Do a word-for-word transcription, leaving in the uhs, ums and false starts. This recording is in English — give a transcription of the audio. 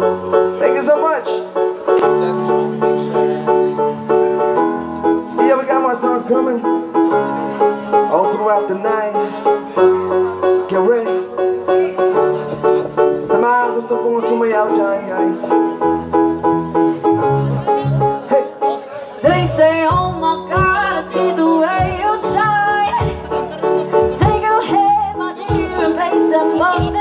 Thank you so much. Yeah, we got more songs coming all throughout the night. Get ready. Sa mga gusto pong sumayaw dyan, guys. Hey! They say, oh my God, I see the way you shine. Take your head, my dear, and place them both.